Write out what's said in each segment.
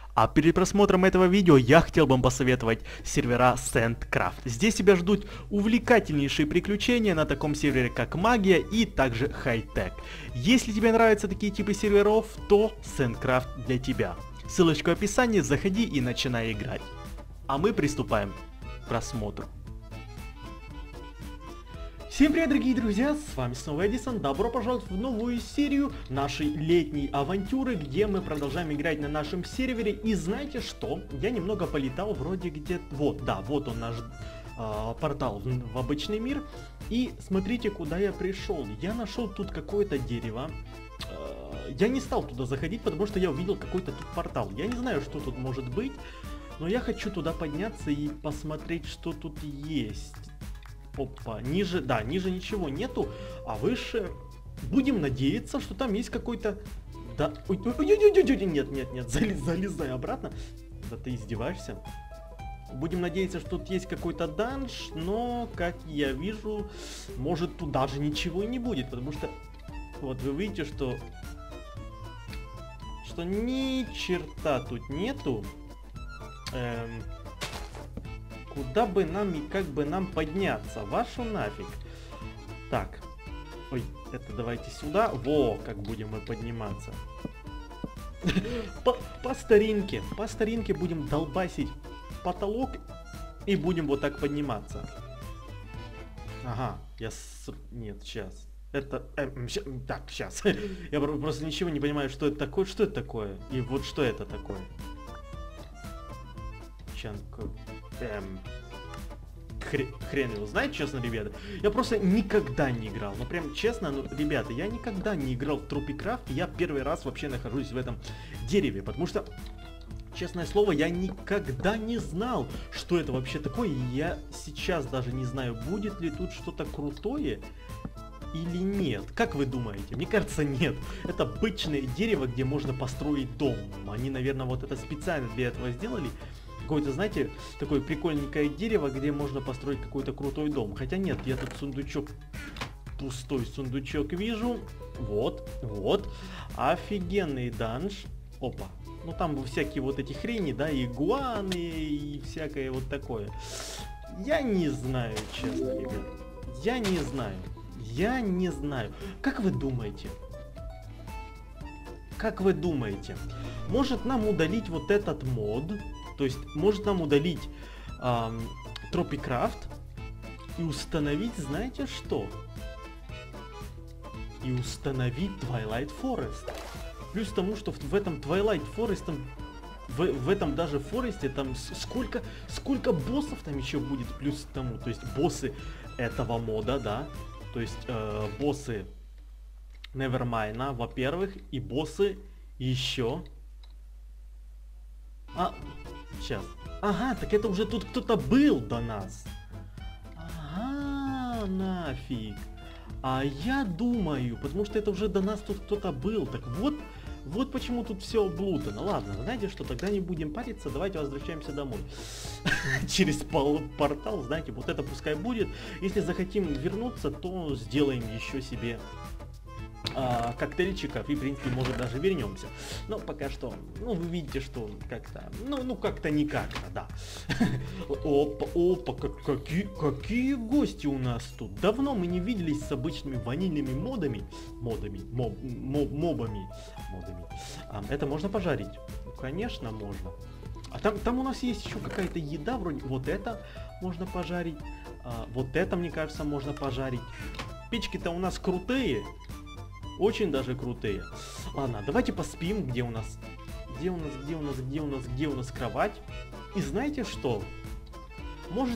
А перед просмотром этого видео я хотел бы вам посоветовать сервера Sandcraft. Здесь тебя ждут увлекательнейшие приключения на таком сервере, как Магия и также High-Tech. Если тебе нравятся такие типы серверов, то Sandcraft для тебя. Ссылочка в описании, заходи и начинай играть. А мы приступаем к просмотру. Всем привет, дорогие друзья, с вами снова Эдисон, добро пожаловать в новую серию нашей летней авантюры, где мы продолжаем играть на нашем сервере. И знаете что, я немного полетал вроде где-то, вот он наш портал в обычный мир. И смотрите, куда я пришел, я нашел тут какое-то дерево. Я не стал туда заходить, потому что я увидел какой-то тут портал, я не знаю, что тут может быть, но я хочу туда подняться и посмотреть, что тут есть. Опа, ниже ничего нету, а выше будем надеяться, что там есть какой-то... Да, нет, залезай обратно. Да ты издеваешься? Будем надеяться, что тут есть какой-то данж, но, как я вижу, может тут даже ничего и не будет, потому что... Вот вы видите, что ни черта тут нету. Куда бы нам и как бы нам подняться? Вашу нафиг. Так. Ой, это давайте сюда. Во, как будем мы подниматься. По старинке будем долбасить потолок и будем вот так подниматься. Ага, нет, сейчас. Это... так, сейчас. Я просто ничего не понимаю, что это такое. Что это такое? И вот что это такое? Чанко... Хрен его знает, честно, ребята. Я просто никогда не играл. Ну, прям честно, ребята, я никогда не играл в Tropicraft. Я первый раз вообще нахожусь в этом дереве. Потому что, честное слово, я никогда не знал, что это вообще такое. И я сейчас даже не знаю, будет ли тут что-то крутое или нет. Как вы думаете? Мне кажется, нет. Это обычное дерево, где можно построить дом. Они, наверное, вот это специально для этого сделали. Какое-то, знаете, такое прикольненькое дерево, где можно построить какой-то крутой дом. Хотя нет, я тут сундучок, пустой сундучок вижу. Вот. Офигенный данж. Опа. Ну там всякие вот эти хрени, да, игуаны и всякое вот такое. Я не знаю, честно, ребят. Я не знаю. Как вы думаете? Может нам удалить вот этот мод? То есть, может нам удалить Tropicraft и установить, знаете что? И установить Twilight Forest. Плюс тому, что в этом Twilight Forest, в этом даже Форесте, там сколько боссов там еще будет, плюс к тому. То есть, боссы этого мода, да. То есть, боссы Nevermind, во-первых, и боссы еще... Сейчас. Ага, так это уже тут кто-то был до нас. Ага, нафиг. А я думаю, потому что это уже до нас тут кто-то был. Так вот почему тут все облутано. Ладно, знаете что, тогда не будем париться, давайте возвращаемся домой. Через портал, знаете, вот это пускай будет. Если захотим вернуться, то сделаем еще себе коктейльчиков и, в принципе, может даже вернемся. Но пока что, ну, вы видите, что как-то, ну как-то никак-то, да. Опа, какие гости у нас тут. Давно мы не виделись с обычными ванильными мобами. Это можно пожарить? Ну, конечно, можно. А там у нас есть еще какая-то еда, вроде, вот это можно пожарить. Вот это, мне кажется, можно пожарить. Печки-то у нас крутые. Очень даже крутые. Ладно, давайте поспим. Где у нас кровать? И знаете что? Может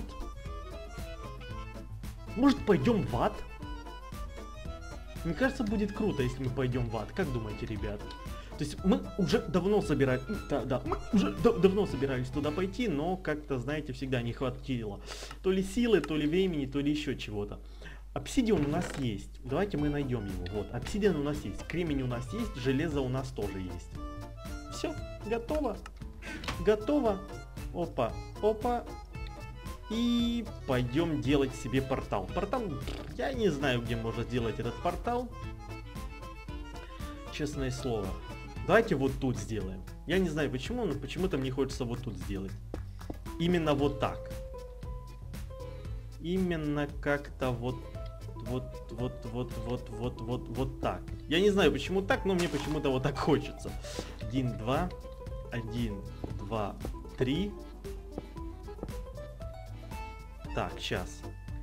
пойдем в ад? Мне кажется, будет круто, если мы пойдем в ад. Как думаете, ребята? То есть мы уже давно собирались... мы уже давно собирались туда пойти, но как-то, знаете, всегда не хватило. То ли силы, то ли времени, то ли еще чего-то. Обсидиан у нас есть. Давайте мы найдем его. Вот, обсидиан у нас есть. Кремень у нас есть. Железо у нас тоже есть. Все, готово. Опа. И пойдем делать себе портал. Я не знаю, где можно сделать этот портал. Честное слово. Давайте вот тут сделаем. Я не знаю почему, но почему-то мне хочется вот тут сделать. Именно вот так. Именно как-то вот так. Я не знаю почему так, но мне почему-то вот так хочется. 1, 2, 1, 2, 3. Так, сейчас.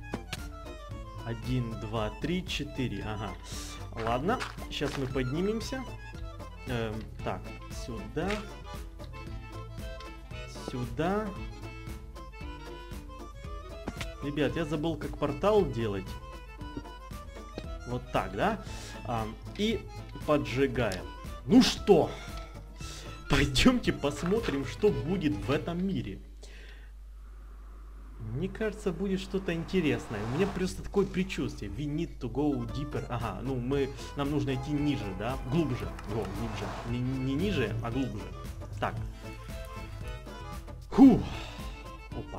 1, 2, 3, 4. Ага. Ладно, сейчас мы поднимемся. Так, сюда. Сюда. Ребят, я забыл, как портал делать. Вот так, да? И поджигаем. Ну что? Пойдемте посмотрим, что будет в этом мире. Мне кажется, будет что-то интересное. У меня просто такое предчувствие. We need to go deeper. Ага, ну нам нужно идти ниже, да? Глубже. Глубже. Не ниже, а глубже. Так. Фу. Опа.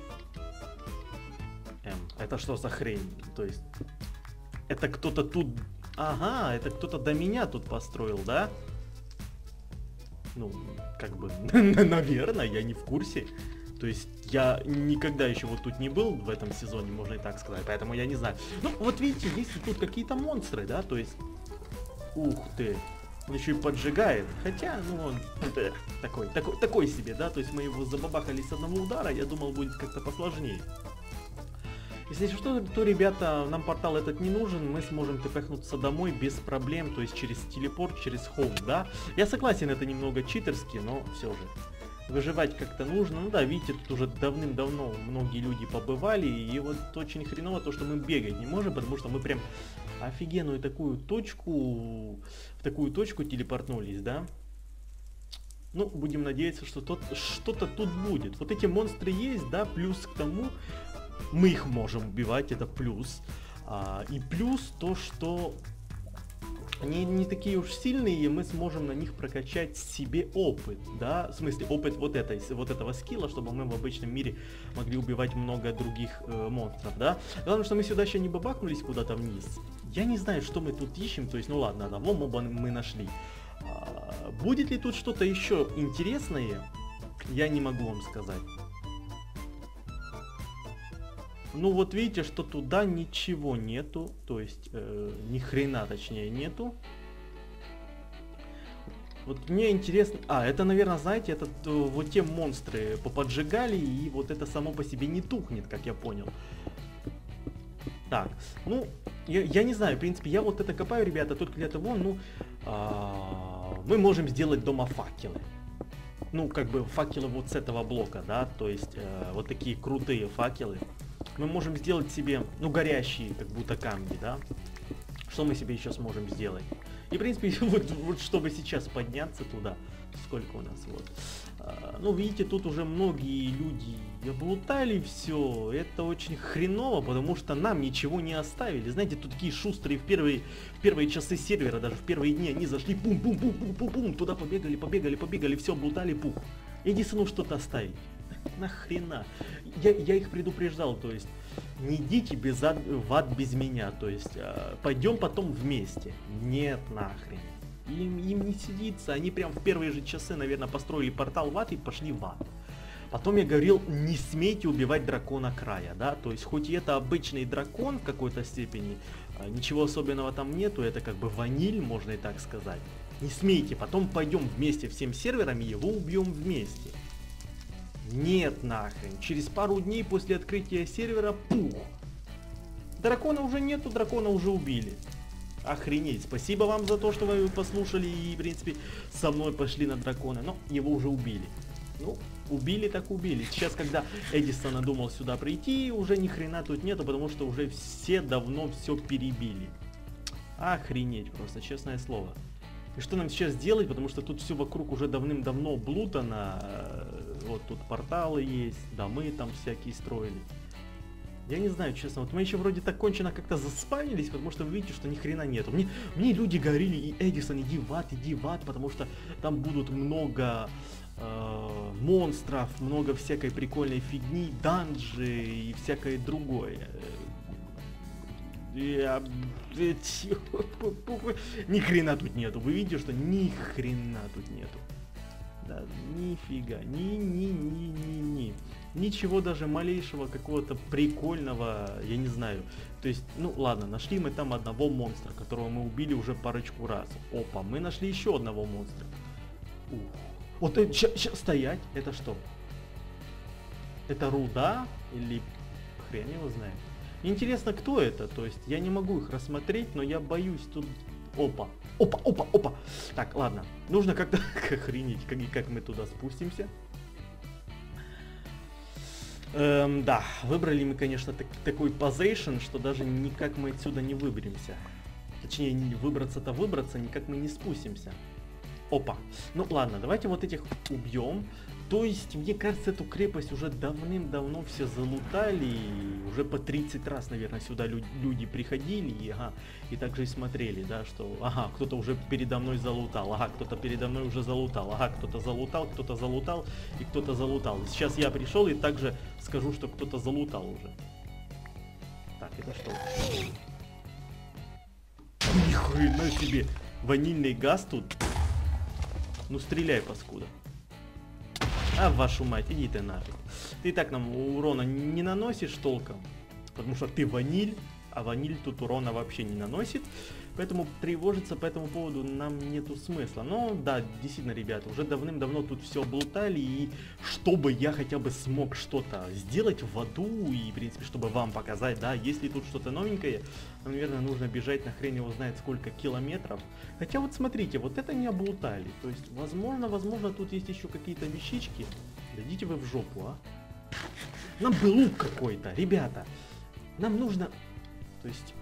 Это что за хрень? То есть, это кто-то тут... Ага, это кто-то до меня тут построил, да? Ну, как бы, наверное, я не в курсе. То есть, я никогда еще вот тут не был в этом сезоне, можно и так сказать, поэтому я не знаю. Ну, вот видите, есть тут какие-то монстры, да, то есть... Ух ты, он еще и поджигает, хотя, ну, он такой себе, да, то есть мы его забабахали с одного удара, я думал, будет как-то посложнее. Если что, то, ребята, нам портал этот не нужен, мы сможем тпхнуться домой без проблем, то есть через телепорт, через хоум, да. Я согласен, это немного читерски, но все же. Выживать как-то нужно. Ну да, видите, тут уже давным-давно многие люди побывали, и вот очень хреново то, что мы бегать не можем, потому что мы прям офигенную такую точку, в такую точку телепортнулись, да. Ну, будем надеяться, что что-то тут будет. Вот эти монстры есть, да, плюс к тому, мы их можем убивать, это плюс. И плюс то, что они не такие уж сильные, и мы сможем на них прокачать себе опыт, да, в смысле опыт вот этого скилла, чтобы мы в обычном мире могли убивать много других монстров, да. Главное, что мы сюда еще не бабахнулись куда-то вниз. Я не знаю, что мы тут ищем, то есть, ну ладно, одного моба мы нашли. Будет ли тут что-то еще интересное, я не могу вам сказать. Ну вот видите, что туда ничего нету, то есть ни хрена точнее нету. Вот мне интересно... это, наверное, знаете, это вот те монстры поподжигали, и вот это само по себе не тухнет, как я понял. Так, ну, я не знаю, в принципе, я вот это копаю, ребята, только для того, ну, мы можем сделать дома факелы. Ну, как бы факелы вот с этого блока, да, то есть вот такие крутые факелы. Мы можем сделать себе, ну, горящие, как будто камни, да. Что мы себе еще сможем сделать? И, в принципе, вот чтобы сейчас подняться туда, сколько у нас, вот. Ну, видите, тут уже многие люди облутали все. Это очень хреново, потому что нам ничего не оставили. Знаете, тут такие шустрые в первые часы сервера, даже в первые дни, они зашли, пум-пум-пум-пум-пум-пум, туда побегали, все облутали, пух. Единственное, что-то оставить. Нахрена? Я их предупреждал, то есть не идите в ад без меня, то есть пойдем потом вместе. Нет, нахрен. Им не сидится, они прям в первые же часы, наверное, построили портал в ад и пошли в ад. Потом я говорил, не смейте убивать дракона края, да, то есть хоть и это обычный дракон в какой-то степени, ничего особенного там нету, это как бы ваниль, можно и так сказать. Не смейте, потом пойдем вместе всем серверами, его убьем вместе. Нет, нахрен. Через пару дней после открытия сервера, пух. Дракона уже нету, дракона уже убили. Охренеть. Спасибо вам за то, что вы послушали и, в принципе, со мной пошли на дракона. Но его уже убили. Ну, убили так убили. Сейчас, когда Эдисон надумал сюда прийти, уже ни хрена тут нету, потому что уже все давно все перебили. Охренеть просто, честное слово. И что нам сейчас делать, потому что тут все вокруг уже давным-давно облутано. Вот тут порталы есть, домы там всякие строили. Я не знаю, честно, вот мы еще вроде так кончено как-то заспавнились, потому что вы видите, что ни хрена нету. Мне люди говорили, и Эдисон, иди в ад, потому что там будут много монстров, много всякой прикольной фигни, данжи и всякое другое. Ни хрена тут нету, вы видите, что ни хрена тут нету. ребята, нифига, ничего даже малейшего какого-то прикольного, я не знаю. То есть, ну ладно, нашли мы там одного монстра, которого мы убили уже парочку раз. Опа, мы нашли еще одного монстра. Ух. Вот стоять, это что? Это руда или хрен его знает. Интересно, кто это? То есть я не могу их рассмотреть, но я боюсь тут. Опа, опа, опа, опа. Так, ладно, нужно как-то охренеть, как мы туда спустимся. Да, выбрали мы, конечно, такой позейшн, что даже никак мы отсюда не выберемся. Точнее, выбраться-то выбраться, никак мы не спустимся. Опа. Ну ладно, давайте вот этих убьем. То есть, мне кажется, эту крепость уже давным-давно все залутали. И уже по 30 раз, наверное, сюда люди приходили. И также и смотрели, да, что, ага, кто-то уже передо мной залутал. Ага, кто-то передо мной уже залутал. Ага, кто-то залутал и кто-то залутал. Сейчас я пришел и также скажу, что кто-то залутал уже. Так, это что? Ни хрена себе! Ванильный газ тут. Ну стреляй, паскуда. А вашу мать, иди ты нафиг. Ты и так нам урона не наносишь толком, потому что ты ваниль, а ваниль тут урона вообще не наносит. Поэтому тревожиться по этому поводу нам нету смысла. Но да, действительно, ребята, уже давным-давно тут все облутали. И чтобы я хотя бы смог что-то сделать в аду, и в принципе, чтобы вам показать, да, если тут что-то новенькое, наверное, нужно бежать на хрен его знает сколько километров. Хотя вот смотрите, вот это не облутали. То есть, возможно, тут есть еще какие-то вещички. Дадите вы в жопу, а. Нам бы лук какой-то, ребята. Нам нужно... То есть...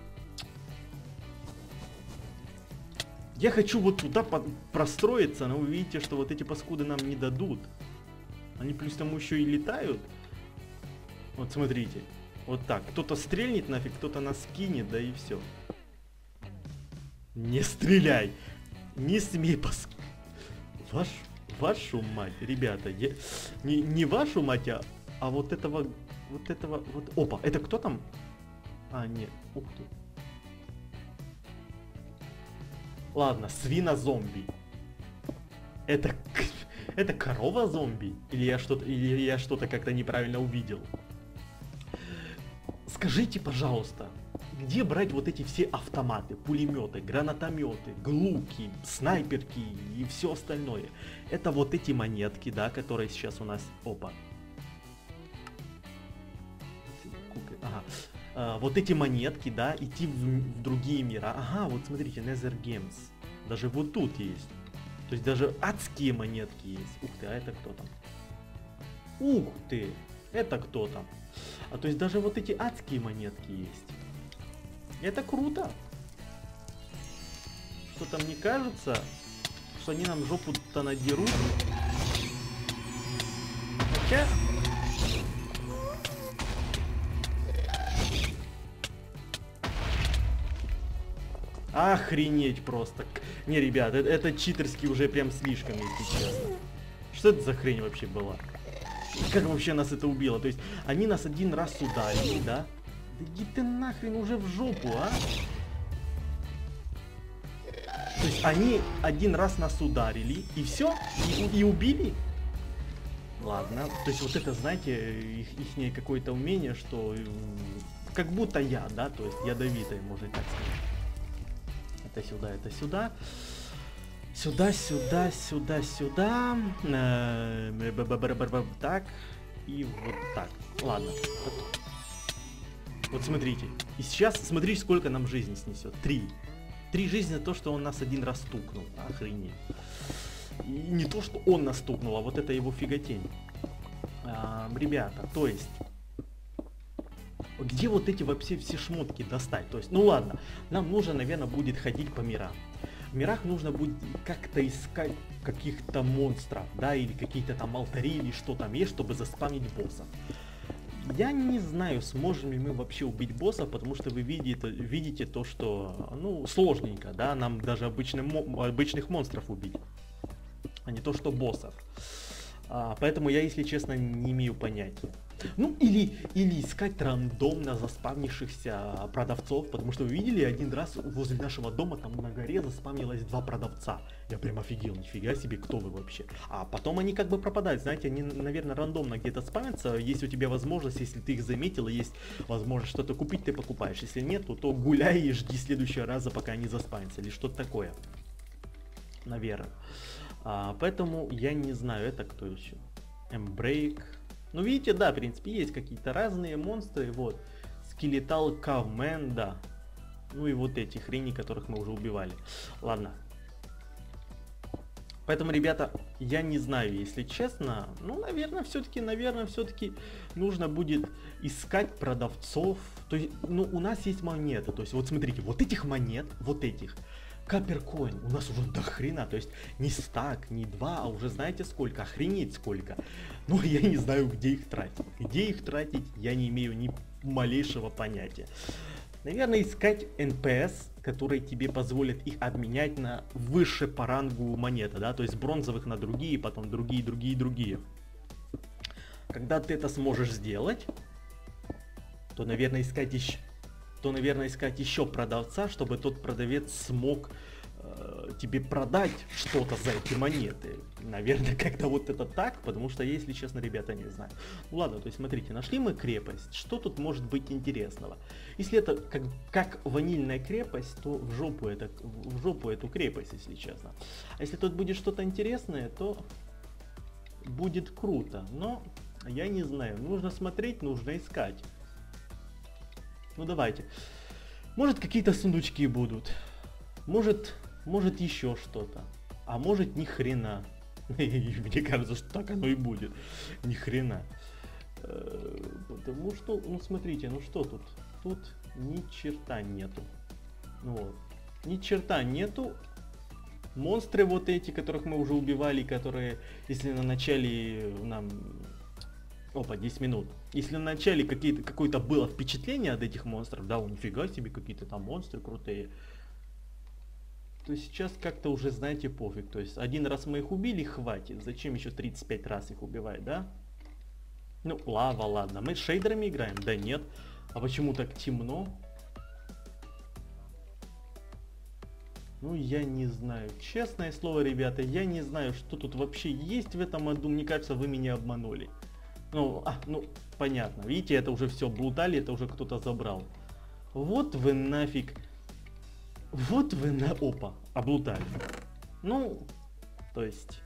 Я хочу вот туда простроиться, но вы видите, что вот эти паскуды нам не дадут. Они плюс тому еще и летают. Вот смотрите. Вот так. Кто-то стрельнет нафиг, кто-то нас кинет, да и все. Не стреляй! Не смей Вашу мать, ребята. Не вашу мать, а вот этого... Вот. Опа, это кто там? А, нет. Ух ты. Ладно, свина-зомби. Это корова-зомби? Или я что-то как-то неправильно увидел? Скажите, пожалуйста, где брать вот эти все автоматы, пулеметы, гранатометы, глуки, снайперки и все остальное? Это вот эти монетки, да, которые сейчас у нас... Опа. Ага. Вот эти монетки, да, идти в другие мира. Ага, вот смотрите, Nether Games. Даже вот тут есть. То есть даже адские монетки есть. Ух ты, а это кто там? Ух ты, это кто там? А то есть даже вот эти адские монетки есть. Это круто. Что-то мне кажется, что они нам жопу-то надерут. Хотя... Охренеть просто. Не, ребят, это читерски уже прям слишком, если честно. Что это за хрень вообще была? Как вообще нас это убило? То есть они нас один раз ударили, да? Да иди ты нахрен уже в жопу, а? То есть они один раз нас ударили, и все? И убили? Ладно, то есть вот это, знаете, ихнее какое-то умение, что как будто я, да, то есть ядовитое, можно так сказать. Это сюда, это сюда. Сюда. Так. И вот так. Ладно. Вот смотрите. И сейчас смотрите, сколько нам жизни снесет. 3. 3 жизни за то, что он нас один раз стукнул. Охренеть. И не то, что он нас стукнул, а вот это его фиготень. Ребята, то есть... Где вот эти вообще все шмотки достать? То есть, ну ладно, нам нужно, наверное, будет ходить по мирам. В мирах нужно будет как-то искать каких-то монстров, да, или какие-то там алтари, или что там есть, чтобы заспамить боссов. Я не знаю, сможем ли мы вообще убить боссов, потому что вы видите то, что, ну, сложненько, да, нам даже обычных монстров убить, а не то, что боссов. Поэтому я, если честно, не имею понятия. Ну, или искать рандомно заспавнившихся продавцов, потому что вы видели, один раз возле нашего дома там на горе заспавнилось 2 продавца. Я прям офигел, нифига себе, кто вы вообще. А потом они как бы пропадают, знаете, они, наверное, рандомно где-то спамятся. Есть у тебя возможность, если ты их заметил, есть возможность что-то купить, ты покупаешь. Если нет, то гуляй и жди следующего раза, пока они заспамятся, или что-то такое. Наверное. Поэтому я не знаю, это кто еще. Эмбрейк. Ну, видите, да, в принципе, есть какие-то разные монстры, вот. Скелетал Кавмен, да. Ну и вот эти хрени, которых мы уже убивали. Ладно. Поэтому, ребята, я не знаю, если честно. Ну, наверное, все-таки нужно будет искать продавцов. То есть, ну, у нас есть монеты. То есть, вот смотрите, вот этих монет, вот этих. Каперкоин у нас уже до хрена, то есть не стак, не 2, а уже знаете сколько, охренеть сколько. Но я не знаю, где их тратить. Где их тратить, я не имею ни малейшего понятия. Наверное, искать НПС, которые тебе позволят их обменять на выше по рангу монеты, да, то есть бронзовых на другие, потом другие. Когда ты это сможешь сделать, то, наверное, искать еще продавца, чтобы тот продавец смог тебе продать что-то за эти монеты. Наверное, как-то вот это так, потому что, если честно, ребята, не знаю. Ну ладно, то есть смотрите, нашли мы крепость. Что тут может быть интересного? Если это как ванильная крепость, то в жопу эту крепость, если честно. А если тут будет что-то интересное, то будет круто. Но я не знаю, нужно смотреть, нужно искать. Ну давайте. Может, какие-то сундучки будут. Может еще что-то. А может, ни хрена. Мне кажется, что так оно и будет. Ни хрена. Потому что, ну смотрите, ну что тут? Тут ни черта нету. Ну вот. Ни черта нету. Монстры вот эти, которых мы уже убивали, которые, если на начале нам... Опа, 10 минут. Если в начале какое-то было впечатление от этих монстров, да, нифига себе, какие-то там монстры крутые, то сейчас как-то уже, знаете, пофиг. То есть один раз мы их убили, хватит. Зачем еще 35 раз их убивать, да? Ну, лава, ладно. Мы с шейдерами играем? Да нет. А почему так темно? Ну, я не знаю. Честное слово, ребята, я не знаю, что тут вообще есть в этом аду. Мне кажется, вы меня обманули. Ну, понятно. Видите, это уже все блутали, это уже кто-то забрал. Вот вы нафиг. Вот вы Опа, облутали. Ну, то есть...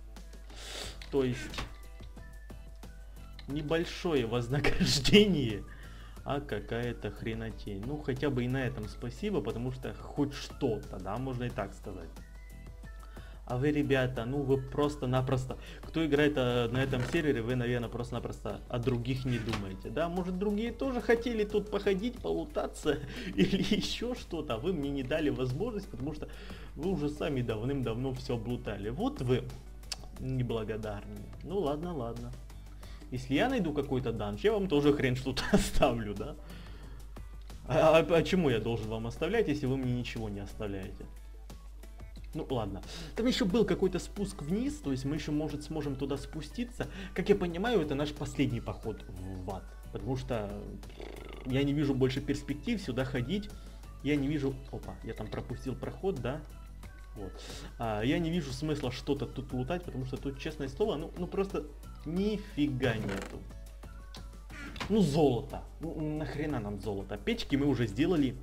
Небольшое вознаграждение, а какая-то хренотень. Ну, хотя бы и на этом спасибо, потому что хоть что-то, да, можно и так сказать. А вы, ребята, ну вы просто-напросто... Кто играет на этом сервере, вы, наверное, просто-напросто о других не думаете. Да, может, другие тоже хотели тут походить, полутаться или еще что-то. А вы мне не дали возможность, потому что вы уже сами давным-давно все облутали. Вот вы неблагодарные. Ну ладно, ладно. Если я найду какой-то данж, я вам тоже хрен что-то оставлю, да? А чему я должен вам оставлять, если вы мне ничего не оставляете? Ну ладно. Там еще был какой-то спуск вниз, то есть мы еще, может, сможем туда спуститься. Как я понимаю, это наш последний поход в ад. Потому что я не вижу больше перспектив сюда ходить. Я не вижу... Опа, я там пропустил проход, да? Вот. Я не вижу смысла что-то тут лутать, потому что тут, честное слово, ну просто нифига нету. Ну золото. Ну, нахрена нам золото? Печки мы уже сделали.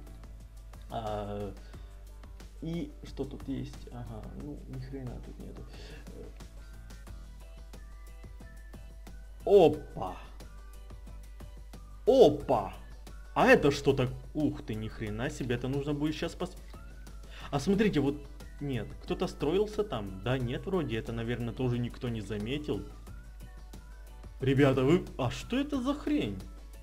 И что тут есть? Ага, ну ни хрена тут нету. Опа! Опа! А это что так? Ух ты, ни хрена себе, это нужно будет сейчас А смотрите, вот нет, кто-то строился там? Да нет, вроде, это, наверное, тоже никто не заметил. Ребята, вы... А что это за хрень?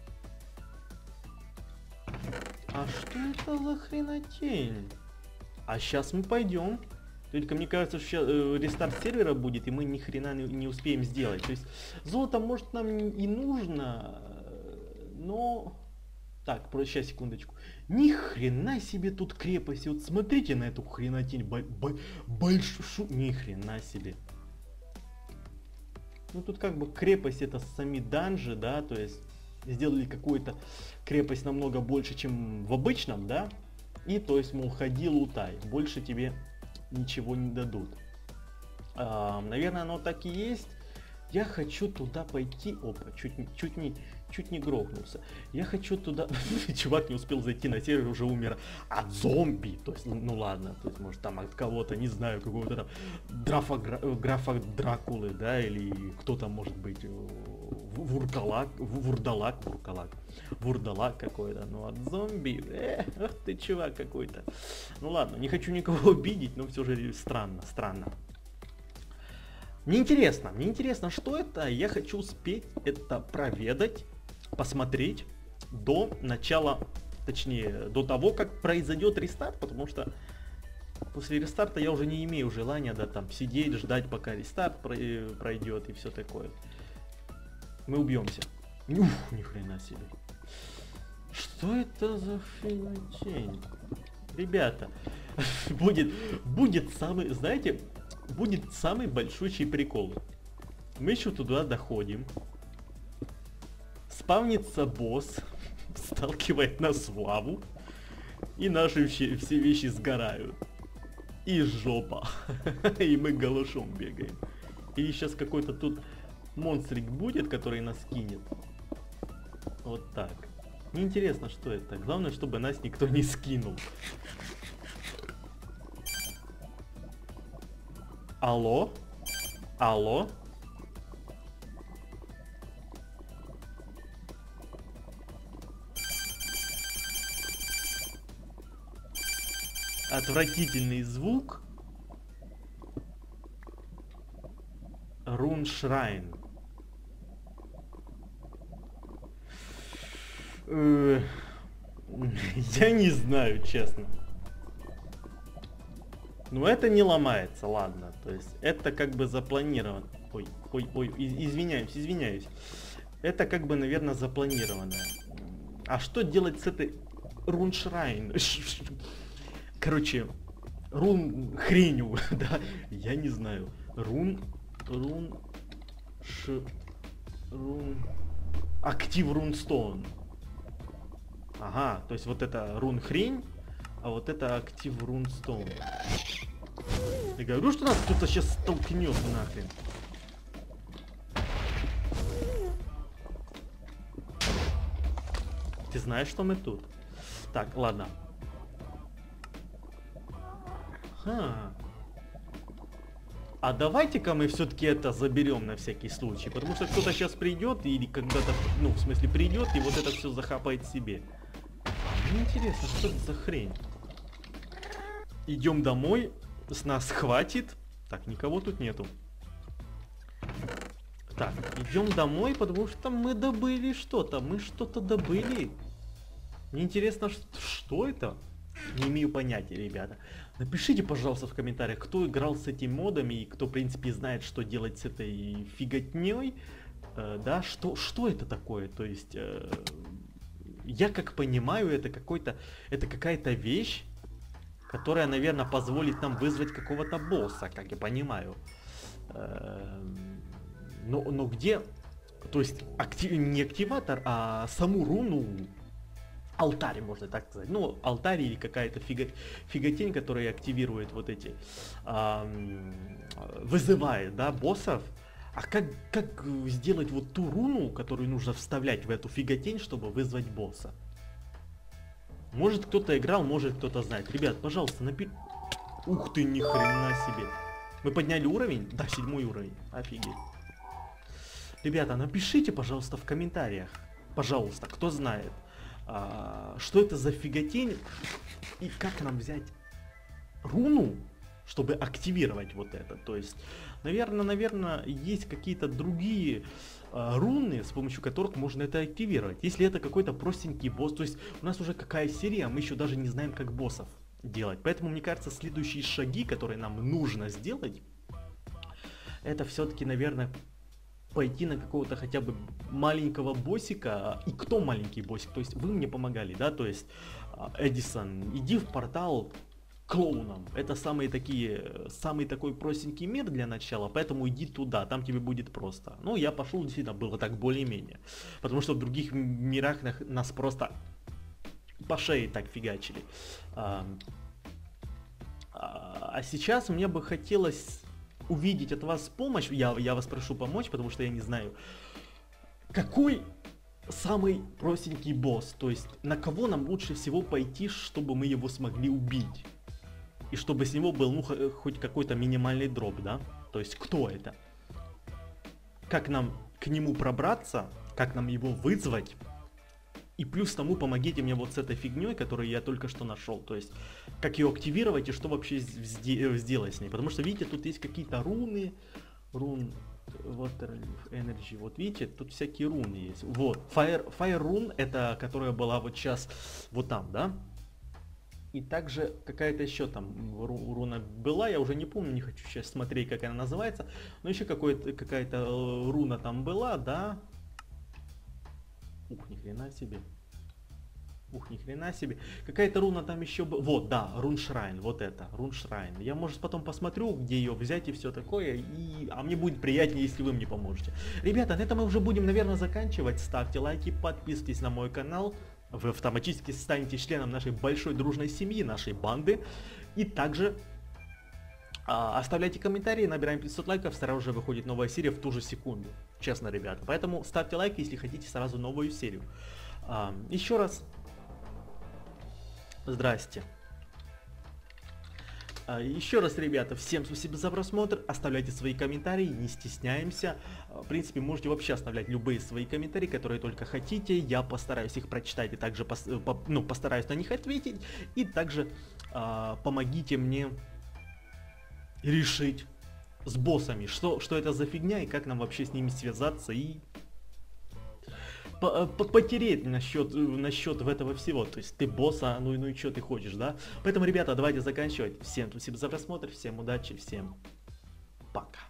А что это за хренотень? А сейчас мы пойдем. Только мне кажется, что рестарт сервера будет, и мы ни хрена не успеем сделать. То есть золото, может, нам и нужно, но... Так, сейчас, секундочку. Ни хрена себе тут крепость. Вот смотрите на эту хренотень. Большую... Ни хрена себе. Ну тут как бы крепость это сами данжи, да, то есть сделали какую-то крепость намного больше, чем в обычном, да. И то есть, мол, ходи лутай, больше тебе ничего не дадут. Наверное, оно так и есть. Я хочу туда пойти. Опа, чуть не грохнулся. Я хочу туда. Чувак не успел зайти на сервер, уже умер от зомби. То есть, ну ладно, то есть, может, там от кого-то, не знаю, какого-то там графа Дракулы, да, или кто там может быть. Вурдалак какой-то, ну от зомби, ах ты чувак какой-то. Ну ладно, не хочу никого обидеть, но все же странно. Мне интересно, что это, я хочу успеть это проведать, посмотреть до начала, точнее, до того, как произойдет рестарт, потому что после рестарта я уже не имею желания, да, там, сидеть, ждать, пока рестарт пройдет и все такое. Мы убьемся. Ух, ни хрена себе. Что это за фиготень? Ребята, будет самый, знаете, будет самый большущий прикол. Мы еще туда доходим. Спавнится босс, сталкивает нас в лаву. И наши все вещи сгорают. И жопа. И мы голышом бегаем. Или сейчас какой-то тут монстрик будет, который нас кинет. Вот так. Мне интересно, что это. Главное, чтобы нас никто не скинул. Алло? Алло? Отвратительный звук. Руншрайн. Я не знаю, честно. Но это не ломается, ладно. То есть это как бы запланировано. Ой, извиняюсь. Это как бы, наверное, запланировано. А что делать с этой руншрайн? Короче, рун хренью, да? Я не знаю. Рун актив рунстоун. Ага, то есть вот это рун хрень, а вот это актив рунстоун. Я говорю, что нас кто-то сейчас столкнет нахрен. Ты знаешь, что мы тут? Так, ладно. А давайте-ка мы все-таки это заберем на всякий случай, потому что кто-то сейчас придет или когда-то, ну, в смысле, придет и вот это все захапает себе. Мне интересно, что это за хрень? Идем домой, с нас хватит. Так, никого тут нету. Так, идем домой, потому что мы добыли что-то. Мы что-то добыли. Мне интересно, что это? Не имею понятия, ребята. Напишите, пожалуйста, в комментариях, кто играл с этими модами и кто, в принципе, знает, что делать с этой фиготней. Да, что это такое? То есть, я как понимаю, это какая-то вещь, которая, наверное, позволит нам вызвать какого-то босса, как я понимаю. Но где, то есть, не активатор, а саму руну, алтарь, можно так сказать. Ну, алтарь или какая-то фиготень, которая активирует вот эти, вызывает, да, боссов. А как сделать вот ту руну, которую нужно вставлять в эту фиготень, чтобы вызвать босса? Может кто-то играл, может кто-то знает. Ребят, пожалуйста, Ух ты, ни хрена себе. Мы подняли уровень? Да, 7 уровень. Офигеть. Ребята, напишите, пожалуйста, в комментариях. Пожалуйста, кто знает, что это за фиготень и как нам взять руну, чтобы активировать вот это. То есть, наверное, есть какие-то другие руны, с помощью которых можно это активировать. Если это какой-то простенький босс, то есть у нас уже какая серия, мы еще даже не знаем, как боссов делать. Поэтому, мне кажется, следующие шаги, которые нам нужно сделать, это все-таки, наверное, пойти на какого-то хотя бы маленького боссика. И кто маленький боссик? То есть вы мне помогали, да? То есть, Эдисон, иди в портал, клоуном. Это самый такой простенький мир для начала, поэтому иди туда, там тебе будет просто. Ну, я пошел, действительно, было так более-менее. Потому что в других мирах нас просто по шее так фигачили. А сейчас мне бы хотелось увидеть от вас помощь. Я вас прошу помочь, потому что я не знаю, какой самый простенький босс. То есть на кого нам лучше всего пойти, чтобы мы его смогли убить. И чтобы с него был, ну, хоть какой-то минимальный дроп, да? То есть кто это? Как нам к нему пробраться? Как нам его вызвать? И плюс тому помогите мне вот с этой фигней, которую я только что нашел. То есть, как ее активировать и что вообще сделать с ней. Потому что, видите, тут есть какие-то руны. Water Energy. Вот видите, тут всякие руны есть. Вот. Fire Rune, это которая была вот сейчас вот там, да? И также какая-то еще там руна была, я уже не помню, не хочу сейчас смотреть, как она называется. Но еще какая-то руна там была, да? Ух, ни хрена себе. Ух, ни хрена себе. Какая-то руна там еще была. Вот, да, Руншрайн, вот это, Руншрайн. Я, может, потом посмотрю, где ее взять и все такое. А мне будет приятнее, если вы мне поможете. Ребята, на этом мы уже будем, наверное, заканчивать. Ставьте лайки, подписывайтесь на мой канал. Вы автоматически станете членом нашей большой дружной семьи, нашей банды. И также оставляйте комментарии, набираем 500 лайков, сразу же выходит новая серия в ту же секунду. Честно, ребята. Поэтому ставьте лайк, если хотите сразу новую серию. Еще раз. Здрасте. Еще раз, ребята, всем спасибо за просмотр, оставляйте свои комментарии, не стесняемся. В принципе, можете вообще оставлять любые свои комментарии, которые только хотите, я постараюсь их прочитать и также постараюсь на них ответить. И также помогите мне решить с боссами, что это за фигня и как нам вообще с ними связаться и потереть насчет этого всего. То есть ты босса, ну и что ты хочешь, да? Поэтому, ребята, давайте заканчивать. Всем спасибо за просмотр, всем удачи, всем пока.